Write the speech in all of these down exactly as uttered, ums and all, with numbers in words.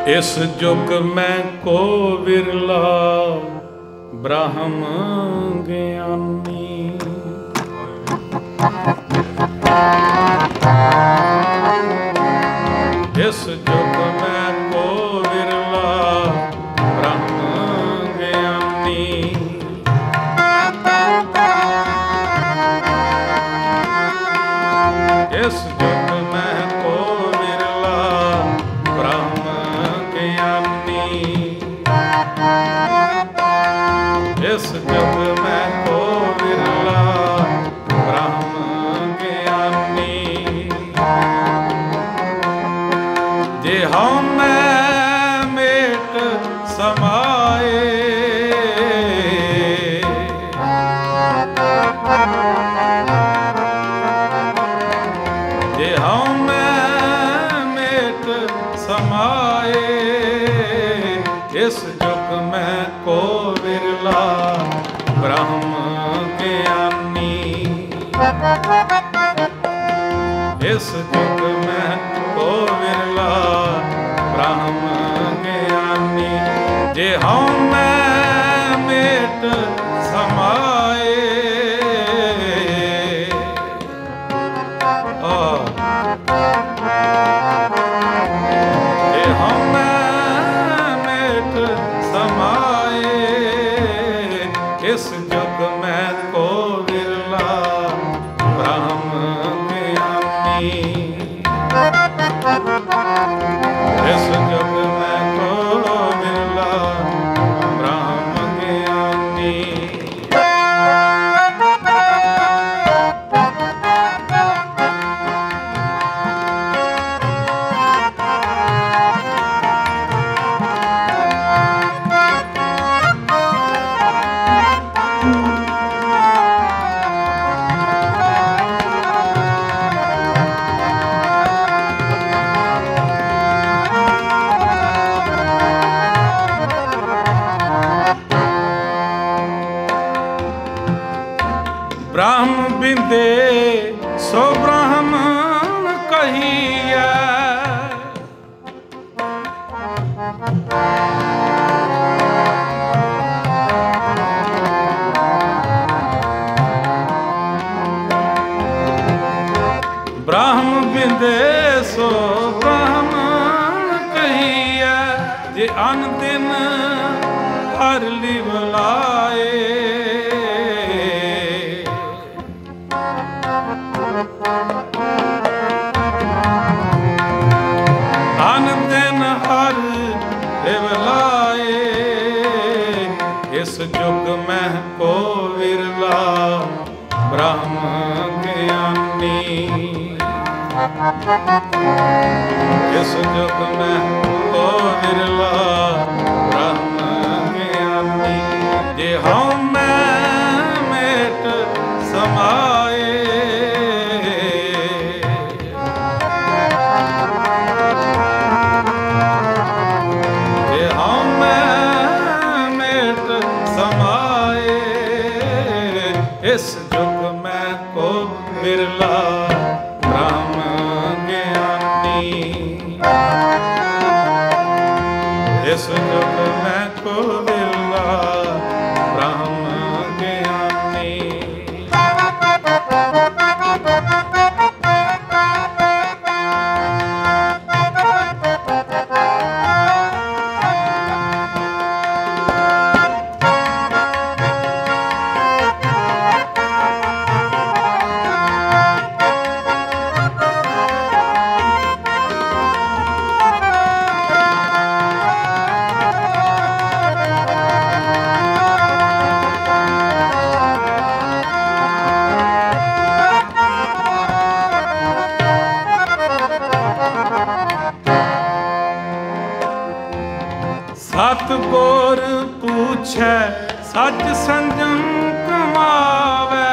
इस जुग में को विरला ब्रह्म ज्ञानी। इस जुग में को विरला ब्रह्म ज्ञानी। इस जुग में को विरला ब्रह्म ज्ञानी। इस जुग में को विरला ब्रह्म ज्ञानी। जे हम मेट समाए जे हम मेट समाए। इस जुग में को विरला ब्रह्म ज्ञानी। इस जुग में को विरला ब्रह्म ज्ञानी। जे हम मेट समाए जे हम मेट समाए। इस जुग में को विरला ब्रह्म ज्ञानी। इस जुग में को विरला ब्रह्म ज्ञानी। ब्रह्म बिंदे सो ब्रह्म कहिए। ब्रह्म बिंदे सो ब्रह्म कहिए। जे अन दिन हर लिवलाए। अन दिन हर लिवलाए। इस जुग में को विरला ब्रह्म ज्ञानी। इस जुग में को विरला ब्रह्म ज्ञानी। जे हम मेट समाए जे हम मेट समाए। इस जुग में को विरला ब्रह्म ज्ञानी। इस जुग में को विरला ब्रह्म ज्ञानी। सतगुर पूछे सच संजम कमावे।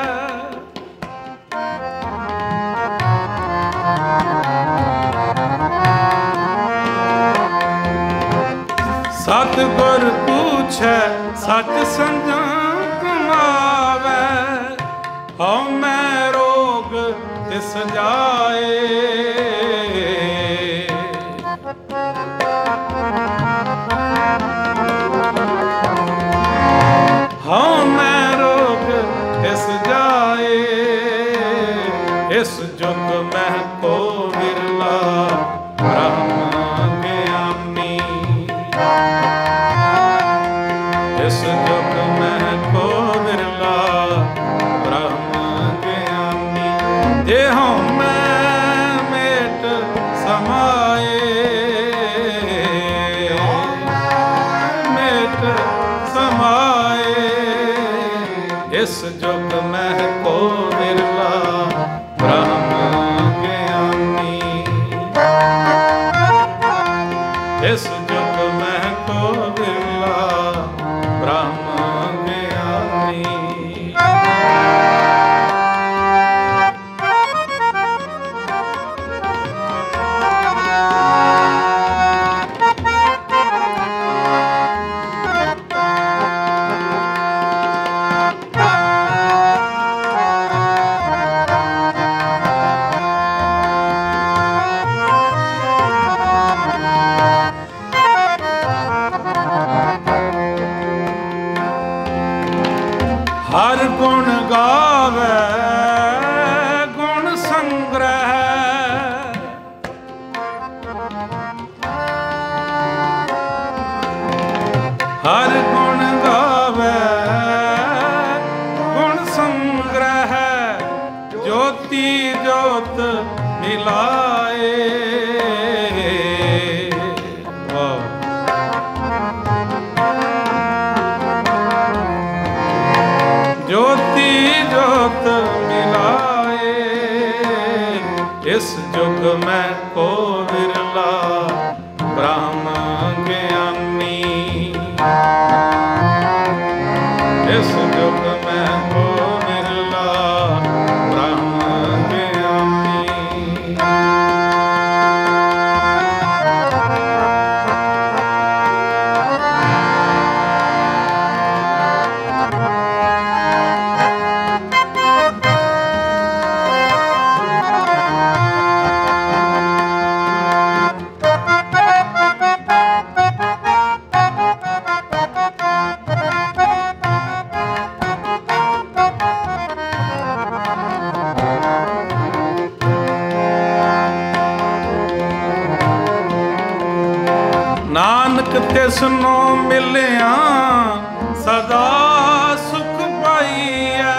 सतगुर पूछे सच संजम कमावे। हमें रोग तिस जाए। इस जुग में को बिरला ब्रह्म ज्ञानी। इस जुग में को बिरला ब्रह्म ज्ञानी। हर गुण गावे गुण संग्रह। हर गुण गावे गुण संग्रह। ज्योति ज्योत मिलाए। ज्योति ज्योत मिलाए। इस जुग में को बिरला ब्रह्म ज्ञानी। इस जुग में को बिरला ब्रह्म ज्ञानी। नानक तिसनो मिलिया सदा सुख पाईया।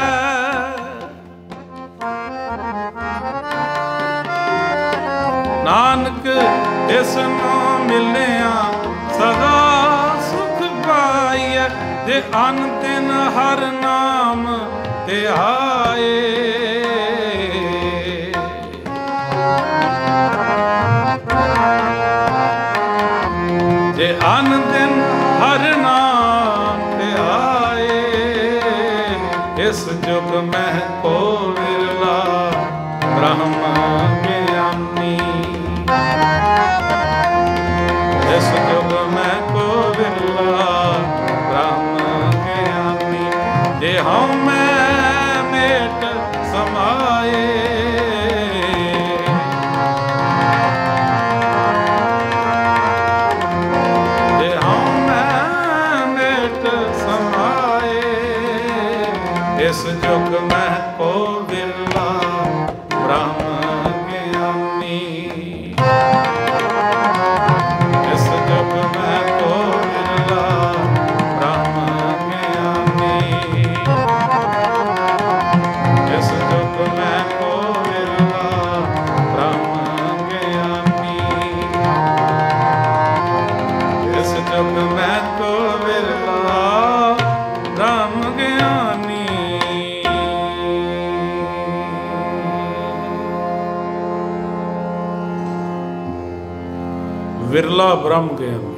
नानक तिसनो मिलिया सदा सुख पाईया। जे अन दिन हर नाम ध्याए। जे अन दिन हर नाम ध्याए। इस जुग में को बिरला ब्रह्म ज्ञानी। इस जुग में को बिरला ब्रह्म ज्ञानी। जे हम में मेट समाए। इस जुग में को बिरला ब्रह्म ज्ञानी। इस जुग में को बिरला ब्रह्म ज्ञानी। इस जुग में को बिरला ब्रह्म ज्ञानी। इस जुग में को बिरला ब्रह्म ज्ञानी। विरला ब्रह्म ज्ञानी।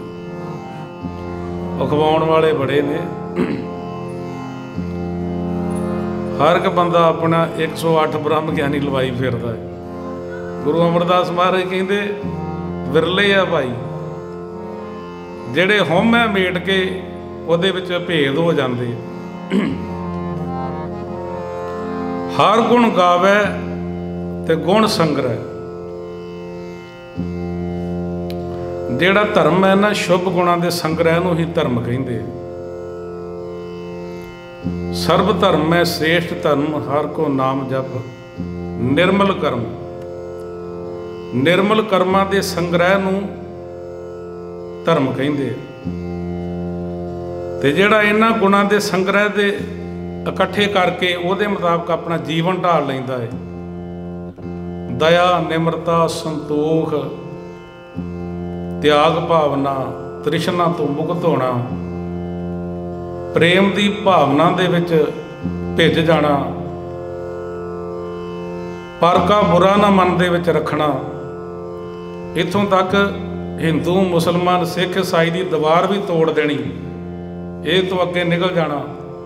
अखवाउण वाले बड़े ने। हर एक बंदा अपना एक सौ अठ ब्रह्म ज्ञानी लवाई फिरदा है। गुरु अमरदास महाराज कहते विरले आ भाई जेड़े होमे मेट के ਉਹਦੇ ਵਿੱਚ ਭੇਦ ਹੋ ਜਾਂਦੇ। ਹਰ ਗੁਣ ਗਾਵੇ ਤੇ ਗੁਣ ਸੰਗ੍ਰਹਿ। ਜਿਹੜਾ ਧਰਮ ਹੈ ਨਾ ਸ਼ੁਭ ਗੁਣਾਂ ਦੇ ਸੰਗ੍ਰਹਿ ਨੂੰ ਹੀ ਧਰਮ ਕਹਿੰਦੇ। ਸਰਬ ਧਰਮ ਹੈ ਸ੍ਰੇਸ਼ਟ ਧਰਮ ਹਰ ਕੋ ਨਾਮ ਜਪ ਨਿਰਮਲ ਕਰਮ। ਨਿਰਮਲ ਕਰਮਾਂ ਦੇ ਸੰਗ੍ਰਹਿ ਨੂੰ ਧਰਮ ਕਹਿੰਦੇ। ਤੇ ਜਿਹੜਾ ਇਹਨਾਂ ਗੁਣਾਂ ਦੇ ਸੰਗ੍ਰਹਿ ਦੇ ਇਕੱਠੇ ਕਰਕੇ ਉਹਦੇ ਮੁਤਾਬਕ ਆਪਣਾ ਜੀਵਨ ਢਾਲ ਲੈਂਦਾ ਹੈ। ਦਇਆ, ਨਿਮਰਤਾ, ਸੰਤੋਖ, ਤਿਆਗ ਭਾਵਨਾ, ਤ੍ਰਿਸ਼ਨਾ ਤੋਂ ਮੁਕਤ ਹੋਣਾ, ਪ੍ਰੇਮ ਦੀ ਭਾਵਨਾ ਦੇ ਵਿੱਚ ਭਿੱਜ ਜਾਣਾ, ਪਰ ਕਾ ਬੁਰਾ ਨਾ ਮਨ ਦੇ ਵਿੱਚ ਰੱਖਣਾ। ਇੱਥੋਂ ਤੱਕ ਹਿੰਦੂ ਮੁਸਲਮਾਨ ਸਿੱਖ ਈਸਾਈ ਦੀ ਦੀਵਾਰ ਵੀ ਤੋੜ ਦੇਣੀ, ਇਹ ਤੋਂ ਅੱਗੇ ਨਿਕਲ ਜਾਣਾ।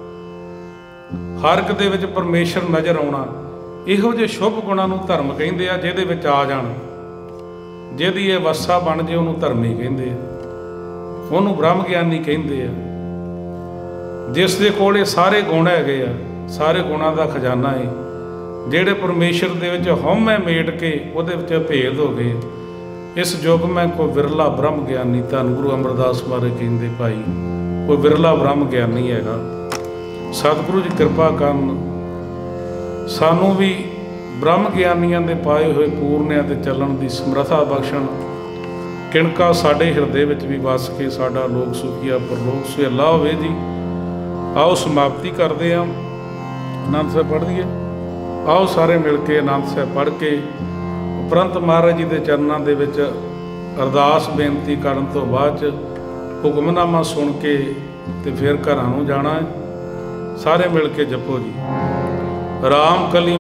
ਹਰ ਇੱਕ ਦੇ ਵਿੱਚ ਪਰਮੇਸ਼ਰ ਨਜ਼ਰ ਆਉਣਾ। ਇਹੋ ਜਿਹੇ ਸ਼ੁਭ ਗੁਣਾਂ ਨੂੰ ਧਰਮ ਕਹਿੰਦੇ ਆ, ਜਿਹਦੇ ਵਿੱਚ ਆ ਜਾਣ, ਜਿਹਦੀ ਇਹ ਵਸਾ ਬਣ ਜੇ ਉਹਨੂੰ ਧਰਮੀ ਕਹਿੰਦੇ ਆ, ਉਹਨੂੰ ਬ੍ਰਹਮ ਗਿਆਨੀ ਕਹਿੰਦੇ ਆ। ਜਿਸ ਦੇ ਕੋਲ ਇਹ ਸਾਰੇ ਗੁਣ ਹੈਗੇ ਆ, ਸਾਰੇ ਗੁਣਾਂ ਦਾ ਖਜ਼ਾਨਾ ਹੈ, ਜਿਹੜੇ ਪਰਮੇਸ਼ਰ ਦੇ ਵਿੱਚ ਹਉਮੈ ਮੇਟ ਕੇ ਉਹਦੇ ਵਿੱਚ ਭੇਦ ਹੋ ਗਏ। ਇਸ ਯੁੱਗ ਮੈਂ ਕੋਈ ਵਿਰਲਾ ਬ੍ਰਹਮ ਗਿਆਨੀ, ਧੰਨ ਗੁਰੂ ਅਮਰਦਾਸ ਬਾਰੇ ਕਹਿੰਦੇ ਭਾਈ, ਕੋਈ ਵਿਰਲਾ ਬ੍ਰਹਮ ਗਿਆਨੀ ਹੈਗਾ। ਸਤਿਗੁਰੂ ਜੀ ਕਿਰਪਾ ਕਰਨ, ਸਾਨੂੰ ਵੀ ਬ੍ਰਹਮ ਗਿਆਨੀਆਂ ਦੇ ਪਾਏ ਹੋਏ ਪੂਰਨਿਆਂ 'ਤੇ ਚੱਲਣ ਦੀ ਸਮਰੱਥਾ ਬਖਸ਼ਣ। ਕਿਣਕਾ ਸਾਡੇ ਹਿਰਦੇ ਵਿੱਚ ਵੀ ਵਸ ਕੇ ਸਾਡਾ ਲੋਕ ਸੁਖੀਆ ਪਰਲੋਕ ਸੁਹੇਲਾ ਹੋਵੇ ਜੀ। ਆਓ ਸਮਾਪਤੀ ਕਰਦੇ ਹਾਂ, ਆਨੰਦ ਸਾਹਿਬ ਪੜ੍ਹ ਲਈਏ। ਆਓ ਸਾਰੇ ਮਿਲ ਕੇ ਆਨੰਦ ਸਾਹਿਬ ਪੜ੍ਹ ਕੇ ਉਪਰੰਤ ਮਹਾਰਾਜ ਜੀ ਦੇ ਚਰਨਾਂ ਦੇ ਵਿੱਚ ਅਰਦਾਸ ਬੇਨਤੀ ਕਰਨ ਤੋਂ ਬਾਅਦ 'ਚ ਹੁਕਮਨਾਮਾ ਸੁਣ ਕੇ ਤੇ ਫਿਰ ਘਰਾਂ ਨੂੰ ਜਾਣਾ ਹੈ। ਸਾਰੇ ਮਿਲ ਕੇ ਜਪੋ ਜੀ। ਰਾਮ ਕਲੀ